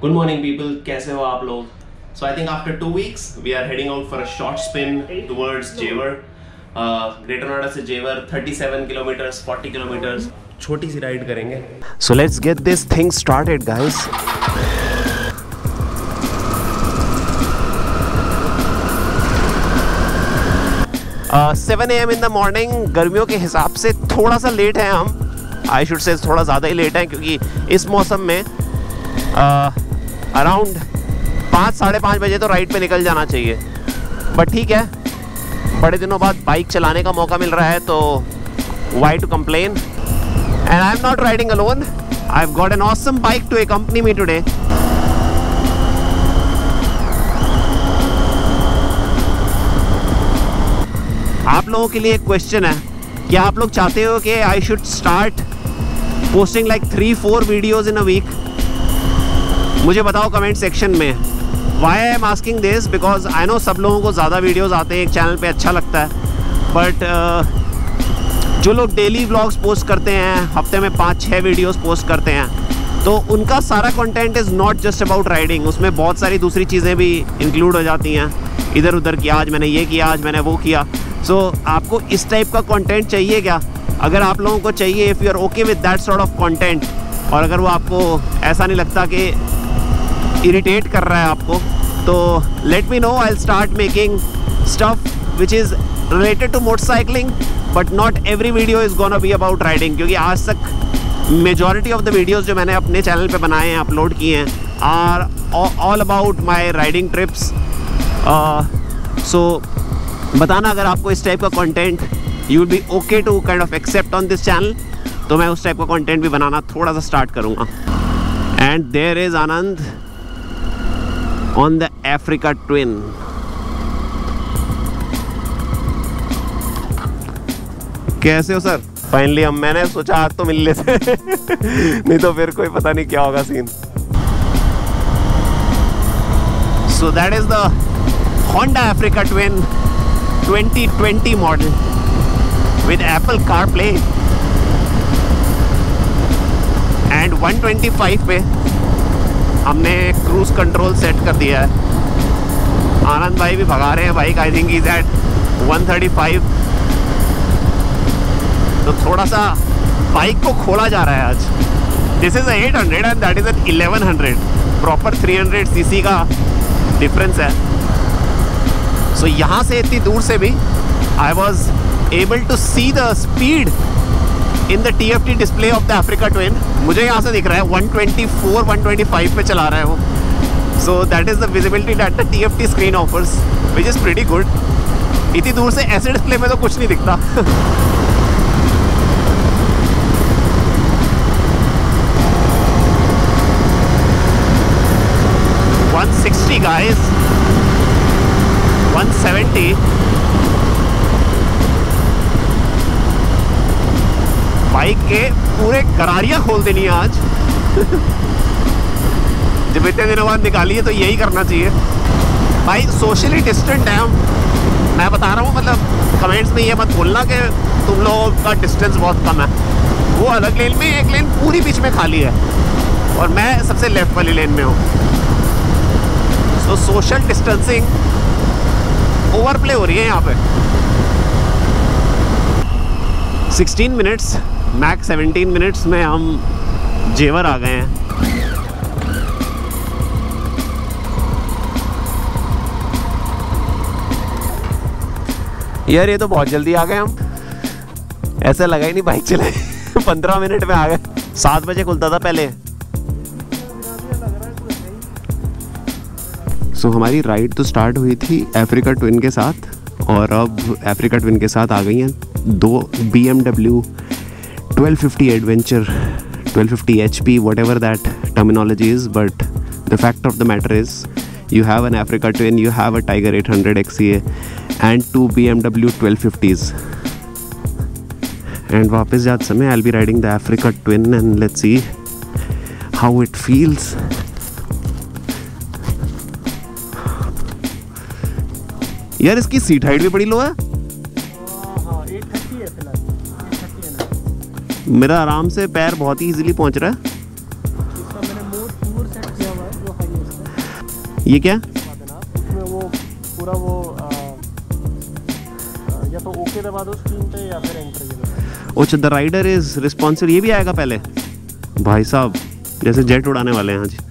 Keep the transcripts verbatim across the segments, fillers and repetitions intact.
Good morning people, कैसे हो आप लोग? So I think after two weeks we are heading out for a short spin towards Jewar. Greater Noida से Jewar thirty-seven kilometers, forty kilometers. छोटी सी ride करेंगे. So let's get this thing started guys. Seven A M in the morning. गर्मियों के हिसाब से थोड़ा सा लेट है हम. आई शुड से थोड़ा ज़्यादा ही लेट है क्योंकि इस मौसम में अराउंड पाँच साढ़े पाँच बजे तो राइड पे निकल जाना चाहिए. बट ठीक है, बड़े दिनों बाद बाइक चलाने का मौका मिल रहा है तो why to complain. And I am not riding alone. I have got an awesome bike to accompany me today. आप लोगों के लिए एक क्वेश्चन है, क्या आप लोग चाहते हो कि I should start posting like three four videos in a week? मुझे बताओ कमेंट सेक्शन में. Why I am asking this because I know सब लोगों को ज़्यादा वीडियोज़ आते हैं एक चैनल पे, अच्छा लगता है. बट uh, जो लोग डेली व्लॉग्स पोस्ट करते हैं, हफ्ते में पाँच छः वीडियोज़ पोस्ट करते हैं, तो उनका सारा content is not just about riding. उसमें बहुत सारी दूसरी चीज़ें भी इंक्लूड हो जाती हैं, इधर उधर किया, आज मैंने ये किया, आज मैंने वो किया. सो so, आपको इस टाइप का कंटेंट चाहिए क्या? अगर आप लोगों को चाहिए, if you are okay with that sort of content, और अगर वो आपको ऐसा नहीं लगता कि इरिटेट कर रहा है आपको, तो let me know. I will start making stuff which is related to motorcycling, but not every video is gonna be about riding. क्योंकि आज तक मेजॉरिटी ऑफ द वीडियोज़ जो मैंने अपने चैनल पे बनाए हैं, अपलोड किए हैं, are all about my riding trips. So बताना अगर आपको इस टाइप का content you will be okay to kind of accept on this channel, तो मैं उस टाइप का कंटेंट भी बनाना थोड़ा सा स्टार्ट करूँगा. And there is Anand on the Africa Twin. कैसे हो सर? फाइनली हम, मैंने सोचा आज तो मिल लेते नहीं तो फिर कोई पता नहीं क्या होगा सीन. So that is the Honda Africa Twin twenty twenty model with Apple CarPlay and one twenty-five पे हमने क्रूज कंट्रोल सेट कर दिया है. आनंद भाई भी भगा रहे हैं bike. I think is at one thirty-five. तो थोड़ा सा बाइक को खोला जा रहा है आज. This is eight hundred and that is an eleven hundred. Proper three hundred CC का डिफरेंस है. सो so, यहाँ से इतनी दूर से भी I was able to see the speed in the T F T display of the Africa Twin. मुझे यहाँ से दिख रहा है one twenty-four one twenty-five पे चला रहा है वो. So that is the visibility that the T F T screen offers, which is pretty good. इतनी दूर से ऐसे डिस्प्ले में तो कुछ नहीं दिखता. one sixty guys, one seventy. Bike के पूरे करारियां खोल देनी है आज. जब इतने दिनों बाद निकाली है तो यही करना चाहिए भाई. सोशली डिस्टेंट है हम, मैं बता रहा हूँ. मतलब कमेंट्स में ये मत बोलना कि तुम लोगों का डिस्टेंस बहुत कम है. वो अलग लेन में, एक लेन पूरी बीच में खाली है और मैं सबसे लेफ्ट वाली लेन में हूँ. सो सोशल डिस्टेंसिंग ओवरप्ले हो रही है यहाँ पे. Sixteen minutes max seventeen minutes में हम जेवर आ गए हैं. यार ये तो बहुत जल्दी आ गए हम. ऐसा लगा ही नहीं बाइक चले पंद्रह मिनट में आ गए. सात बजे खुलता था पहले. सो so, हमारी राइड तो स्टार्ट हुई थी अफ्रीका ट्विन के साथ, और अब अफ्रीका ट्विन के साथ आ गई हैं दो B M W twelve fifty adventure, twelve fifty H P, whatever that terminology is. But the fact of the matter is you have an Africa Twin, you have a Tiger eight hundred X E A and two B M W twelve fifties. And वापस जाते समय I'll be riding the Africa Twin and let's see how it feels. यार इसकी seat height भी बड़ी लो है. मेरा आराम से पैर बहुत ही इजीली पहुंच रहा है. ये क्या? उसमें वो पूरा वो आ, या तो ओके दबा दो स्क्रीन पे या फिर एंटर ये दबा। अच्छा, द राइडर इज रिस्पॉन्सिबल, ये भी आएगा पहले? भाई साहब जैसे जेट उड़ाने वाले हैं। हाँ जी,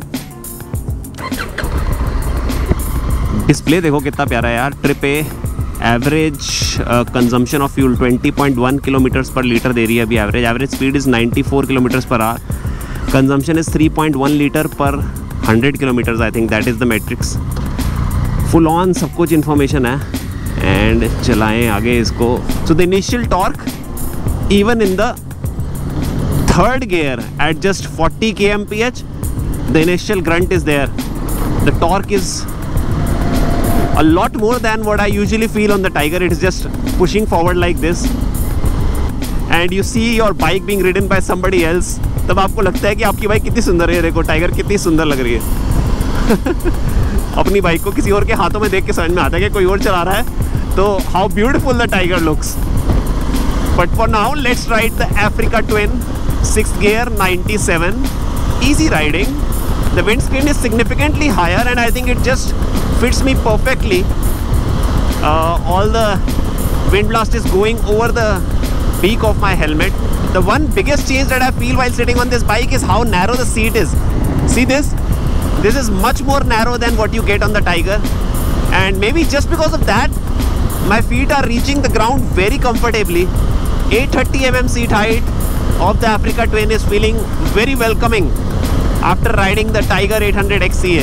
डिस्प्ले देखो कितना प्यारा है यार। Trip a average consumption of fuel twenty point one kilometers per litre दे रही है अभी average. Average speed is ninety four kilometers per hour. Consumption is three point one litre per hundred kilometers. I think that is the matrix. Full on सब कुछ information है। And चलाएं आगे इसको। So the initial torque even in the third gear at just forty K M P H, the initial grunt is there. The torque is a lot more than what I usually feel on the Tiger. It is just pushing forward like this and you see your bike being ridden by somebody else. तब आपको लगता है कि आपकी bike कितनी सुंदर है। देखो टाइगर कितनी सुंदर लग रही है। अपनी बाइक को किसी और के हाथों में देख के समझ में आता है कि कोई और चला रहा है। तो how beautiful the Tiger looks. But for now let's ride the Africa Twin sixth gear ninety-seven. Easy riding. The windscreen is significantly higher and I think it just fits me perfectly. Uh, all the wind blast is going over the peak of my helmet. The one biggest change that I feel while sitting on this bike is how narrow the seat is. See this? This is much more narrow than what you get on the Tiger. And maybe just because of that, my feet are reaching the ground very comfortably. eight thirty millimeter seat height of the Africa Twin is feeling very welcoming after riding the Tiger eight hundred X C A.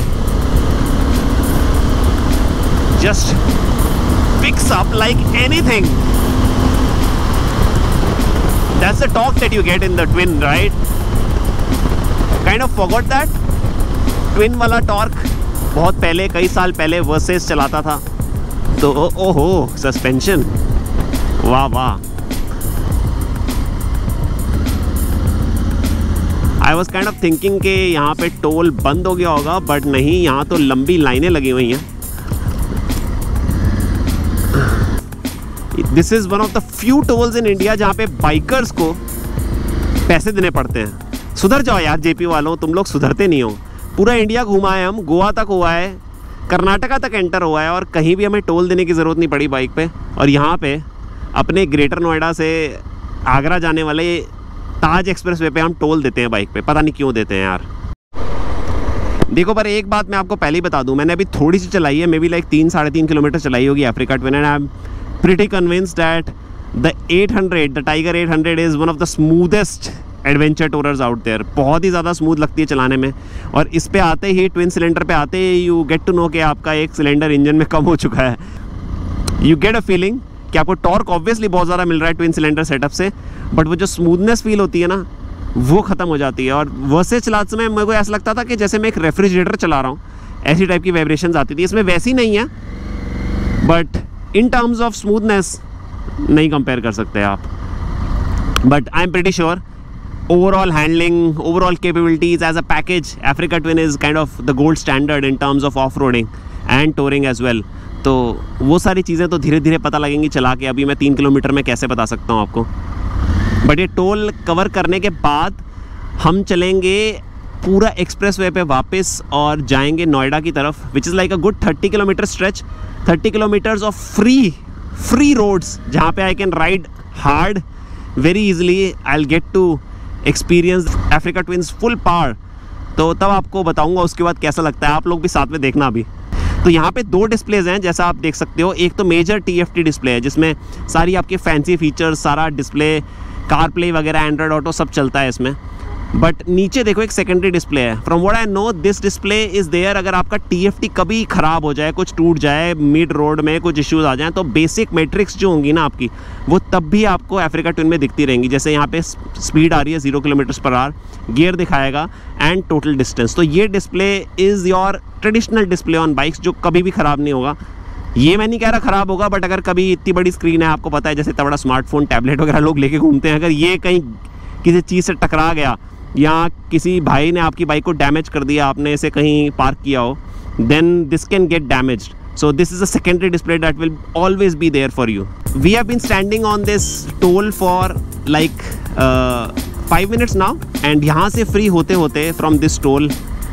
Just picks up like anything. That's the torque that you get in the Twin, right? Kind of forgot that. Twin वाला torque बहुत पहले, कई साल पहले versus चलाता था। तो ओहो सस्पेंशन, वाह वाह। I was kind of thinking कि यहाँ पे टोल बंद हो गया होगा, बट नहीं, यहाँ तो लंबी लाइनें लगी हुई हैं। This is one of the few tolls in India जहाँ पे बाइकर्स को पैसे देने पड़ते हैं। सुधर जाओ यार जेपी वालों, तुम लोग सुधरते नहीं हो। पूरा इंडिया घुमा है हम, गोवा तक हुआ है, कर्नाटका तक एंटर हुआ है और कहीं भी हमें टोल देने की ज़रूरत नहीं पड़ी बाइक पे। और यहाँ पे अपने ग्रेटर नोएडा से आगरा जाने वाले ताज एक्सप्रेस वे पे हम टोल देते हैं बाइक पे। पता नहीं क्यों देते हैं यार। देखो पर एक बात मैं आपको पहले ही बता दूं, मैंने अभी थोड़ी सी चलाई है, मे बी लाइक तीन साढ़े तीन किलोमीटर चलाई होगी Africa Twin, and I am pretty convinced that the eight hundred, the Tiger eight hundred is one of the smoothest adventure tourers out there. बहुत ही ज़्यादा स्मूथ लगती है चलाने में। और इस पे आते ही, ट्विन सिलेंडर पे आते ही यू गेट टू नो कि आपका एक सिलेंडर इंजन में कम हो चुका है। यू गेट अ फीलिंग कि आपको टॉर्क ऑब्वियसली बहुत ज़्यादा मिल रहा है ट्विन सिलेंडर सेटअप से, बट वो जो स्मूथनेस फील होती है ना, वो ख़त्म हो जाती है। और वर्सेस चलाते समय मेरे को ऐसा लगता था कि जैसे मैं एक रेफ्रिजरेटर चला रहा हूँ, ऐसी टाइप की वाइब्रेशंस आती थी। इसमें वैसी नहीं है, but in terms of smoothness नहीं कंपेयर कर सकते आप। But I am pretty sure overall handling, overall capabilities as a package, Africa Twin is kind of the gold standard in terms of off-roading and touring as well. तो वो सारी चीज़ें तो धीरे धीरे पता लगेंगी चला के। अभी मैं तीन किलोमीटर में कैसे बता सकता हूँ आपको। बट ये टोल कवर करने के बाद हम चलेंगे पूरा एक्सप्रेस वे पे वापस और जाएंगे नोएडा की तरफ, which is like a good thirty kilometer stretch, thirty kilometers of free free roads जहाँ पे I can ride hard very easily. I will get to experience Africa Twins full power. तो तब आपको बताऊंगा उसके बाद कैसा लगता है। आप लोग भी साथ में देखना अभी। तो यहाँ पे दो डिस्प्लेज हैं जैसा आप देख सकते हो। एक तो major T F T display है जिसमें सारी आपके फैंसी फीचर्स, सारा डिस्प्ले, कार प्ले वगैरह, एंड्रॉयड ऑटो सब चलता है इसमें। बट नीचे देखो एक सेकेंडरी डिस्प्ले है। From what I know this display is there अगर आपका टी एफ टी कभी ख़राब हो जाए, कुछ टूट जाए, मिड रोड में कुछ इश्यूज आ जाएँ, तो बेसिक मैट्रिक्स जो होंगी ना आपकी, वो तब भी आपको अफ्रीका ट्विन में दिखती रहेंगी। जैसे यहाँ पे स्पीड आ रही है zero kilometers per hour, gear दिखाएगा एंड टोटल डिस्टेंस। तो ये display is your traditional display on bikes जो कभी भी ख़राब नहीं होगा। ये मैं नहीं कह रहा ख़राब होगा, बट अगर कभी इतनी बड़ी स्क्रीन है, आपको पता है जैसे इतना बड़ा स्मार्टफोन, टैबलेट वगैरह लोग लेके घूमते हैं, अगर ये कहीं किसी चीज़ से टकरा गया या किसी भाई ने आपकी बाइक को डैमेज कर दिया, आपने इसे कहीं पार्क किया हो, then this can get damaged. So this is a secondary display that will always be there for you. We have been standing on this toll for like uh, five minutes now, and यहाँ से free होते होते from this toll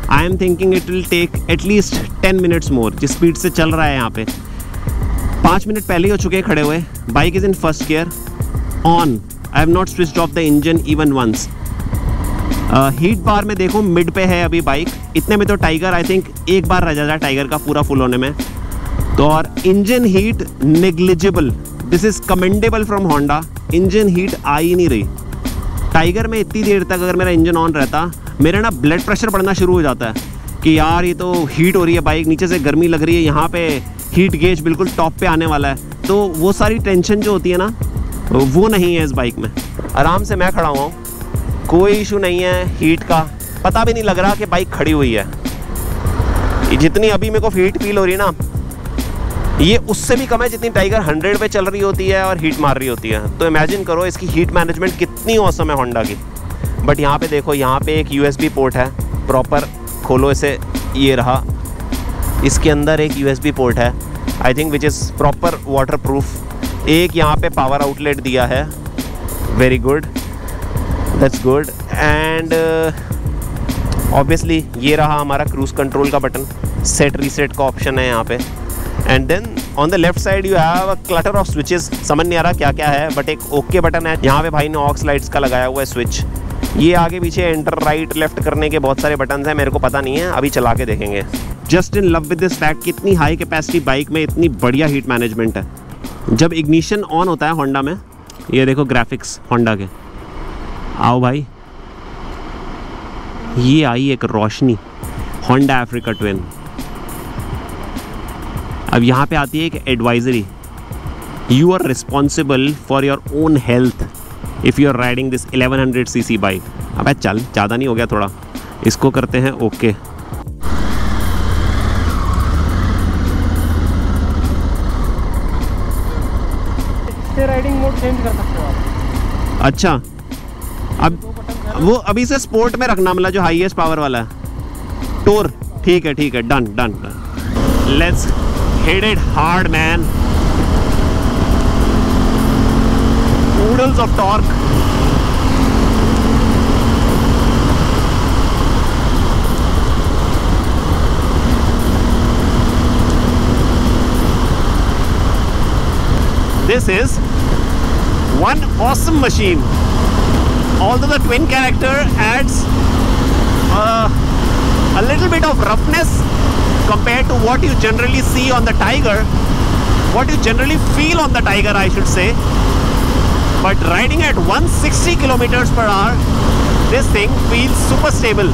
I am thinking it will take at least ten minutes more, जिस speed से चल रहा है यहाँ पे। पाँच मिनट पहले ही हो चुके हैं खड़े हुए। Bike is in first gear on. I have not switched off the engine even once. Heat bar में देखो मिड पे है अभी बाइक। इतने में तो टाइगर आई थिंक एक बार रह जाता है टाइगर का पूरा फुल होने में। तो और engine heat negligible, this is commendable from Honda. Engine heat आ ही नहीं रही। टाइगर में इतनी देर तक अगर मेरा इंजन ऑन रहता, मेरा ना ब्लड प्रेशर बढ़ना शुरू हो जाता है कि यार ये तो हीट हो रही है बाइक, नीचे से गर्मी लग रही है, यहाँ पे हीट गेज बिल्कुल टॉप पे आने वाला है। तो वो सारी टेंशन जो होती है ना, वो नहीं है इस बाइक में। आराम से मैं खड़ा हुआ हूँ, कोई इशू नहीं है हीट का। पता भी नहीं लग रहा कि बाइक खड़ी हुई है। जितनी अभी मेरे को हीट फील हो रही है ना, ये उससे भी कम है जितनी टाइगर हंड्रेड पे चल रही होती है और हीट मार रही होती है। तो इमेजिन करो इसकी हीट मैनेजमेंट कितनी औसम है होंडा की। बट यहाँ पे देखो, यहाँ पे एक यूएसबी पोर्ट है प्रॉपर। खोलो इसे, ये रहा, इसके अंदर एक यूएसबी पोर्ट है I think which is proper waterproof. एक यहाँ पे पावर आउटलेट दिया है, very good, that's good. And obviously ये रहा हमारा क्रूज़ कंट्रोल का बटन, सेट रीसेट का ऑप्शन है यहाँ पे। And then on the left side you have a clutter of switches. समझ नहीं आ रहा क्या क्या है, बट एक ओके बटन है। यहाँ पे भाई ने ऑक्स लाइट्स का लगाया हुआ है स्विच। ये आगे पीछे एंटर राइट लेफ्ट करने के बहुत सारे बटन हैं, मेरे को पता नहीं है, अभी चला के देखेंगे। Just in love with this fact कि इतनी हाई कैपेसिटी बाइक में इतनी बढ़िया हीट मैनेजमेंट है। जब इग्निशन ऑन होता है होंडा में, ये देखो ग्राफिक्स होंडा के, आओ भाई, ये आई एक रोशनी, होंडा अफ्रीका ट्विन। अब यहाँ पे आती है एक advisory, you are responsible for your own health if you are riding this eleven hundred C C bike. अब चल, ज़्यादा नहीं हो गया थोड़ा, इसको करते हैं ओके। इससे राइडिंग मोड चेंज कर सकते हो आप। अच्छा, अब वो अभी से स्पोर्ट में रखना, मतलब जो हाईएस्ट पावर वाला है, टूर। ठीक है ठीक है, done done done, let's hit it hard man. Oodles of torque. This is one awesome machine. Although the twin character adds uh, a little bit of roughness compared to what you generally see on the Tiger, what you generally feel on the Tiger, I should say. But riding at one hundred sixty kilometers per hour, this thing feels super stable.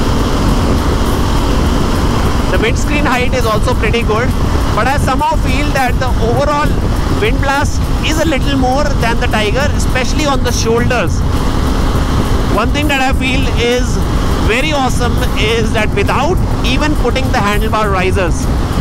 The windscreen height is also pretty good, but I somehow feel that the overall wind blast is a little more than the Tiger, especially on the shoulders. One thing that I feel is very awesome is that without even putting the handlebar risers,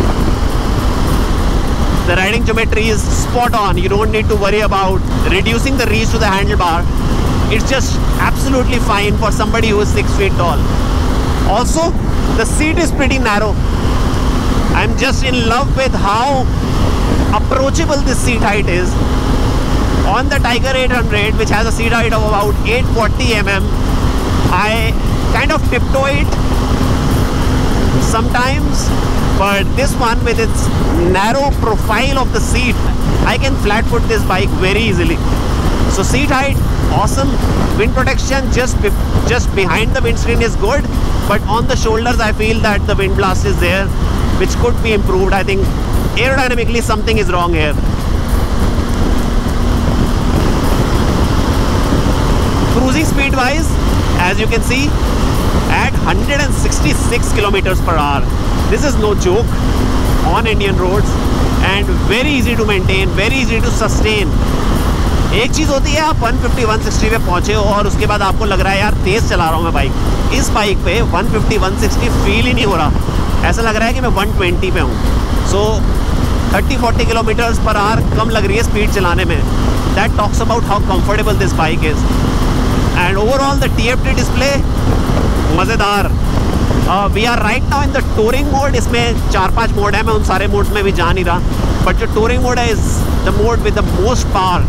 the riding geometry is spot on. You don't need to worry about reducing the reach to the handlebar. It's just absolutely fine for somebody who is six feet tall. Also, the seat is pretty narrow. I'm just in love with how approachable this seat height is. On the Tiger eight hundred, which has a seat height of about eight hundred forty millimeters, I kind of tiptoe it sometimes, but this one with its narrow profile of the seat, I can flat foot this bike very easily. So seat height, awesome. Wind protection just be, just behind the windscreen is good, but on the shoulders I feel that the wind blast is there, which could be improved. I think aerodynamically something is wrong here. Cruising speed wise, as you can see, at one hundred sixty-six kilometers per hour. This is no joke on Indian roads and very easy to maintain, very easy to sustain. एक चीज़ होती है आप one fifty one sixty पे पहुँचे हो और उसके बाद आपको लग रहा है यार तेज़ चला रहा हूँ मैं बाइक। इस बाइक पे one fifty one sixty feel ही नहीं हो रहा, ऐसा लग रहा है कि मैं one twenty पे हूँ। So thirty forty kilometers per hour कम लग रही है स्पीड चलाने में। That talks about how comfortable this bike is. And overall the T F T display मज़ेदार। We are right now in the touring mode. इसमें चार पांच मोड है, मैं उन सारे मोड्स में भी जा नहीं रहा, बट जो टूरिंग मोड है is the mode with the most power.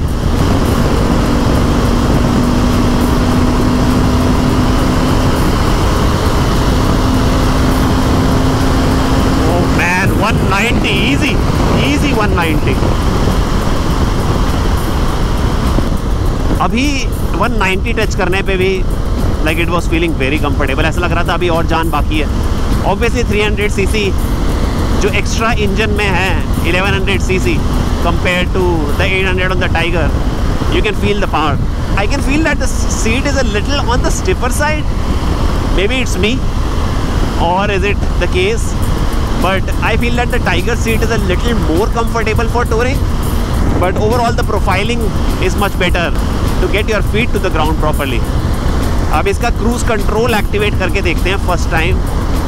अभी वन नाइंटी टच करने पे भी like it was feeling very comfortable. ऐसा लग रहा था अभी और जान बाकी है। ऑब्वियसली थ्री हंड्रेड सीसी जो एक्स्ट्रा इंजन में है eleven hundred CC compare to the eight hundred on the Tiger, you can feel the power. I can feel that the seat is a little on the stiffer side. Maybe it's me, or is it the case? But I feel that the Tiger seat is a little more comfortable for touring. But overall the profiling is much better to get your feet to the ground properly. अब इसका cruise control activate करके देखते हैं first time.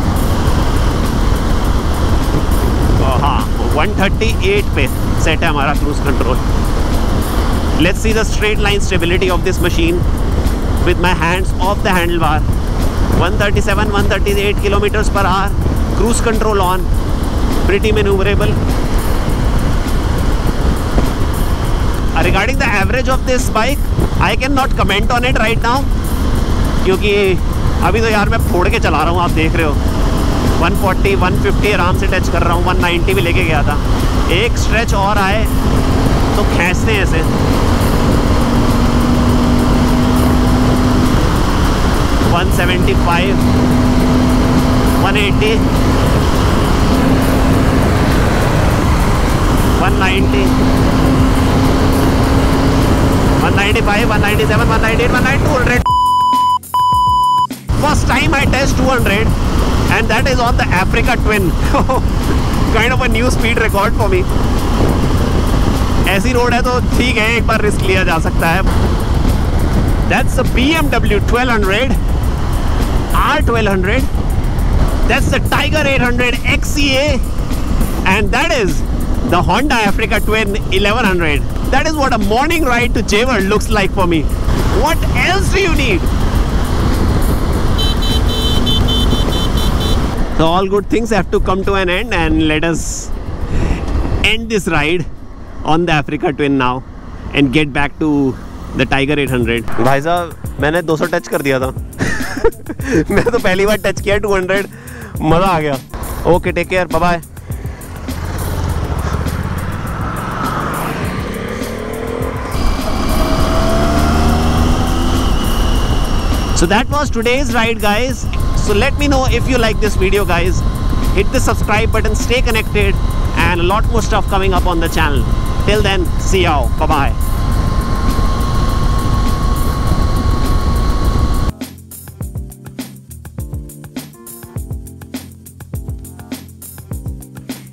हाँ, one thirty eight पे set है हमारा cruise control. Let's see the straight line stability of this machine with my hands off the handlebar. one thirty-seven, one thirty-eight kilometers per hour. Cruise control on. Pretty maneuverable. Uh, regarding the average of this bike, I cannot comment on it right now. क्योंकि अभी तो यार मैं फोड़ के चला रहा हूँ, आप देख रहे हो। वन फोर्टी, वन फिफ्टी आराम से टच कर रहा हूँ। वन नाइंटी भी लेके गया था। एक स्ट्रेच और आए तो खींचते हैं ऐसे। One seventy five, one eighty, one ninety, one ninety five, one ninety seven, one ninety eight, one ninety, two hundred. First time I test two hundred and that is on the Africa Twin. Kind of a new speed record for me. ऐसी road है तो ठीक है, एक बार risk लिया जा सकता है. That's a B M W twelve hundred, R twelve hundred. That's the Tiger eight hundred X C A, and that is the Honda Africa Twin eleven hundred. That is what a morning ride to Jewel looks like for me. What else do you need? So all good things have to come to an end, and let us end this ride on the Africa Twin now and get back to the Tiger eight hundred. भाई साहब मैंने two hundred touch कर दिया था. मैं तो पहली बार टच किया two hundred, मज़ा आ गया. Okay, take care, bye bye. So that was today's ride, guys. So let me know if you like this video, guys. Hit the subscribe button, stay connected, and a lot more stuff coming up on the channel. Till then, see y'all. Bye bye.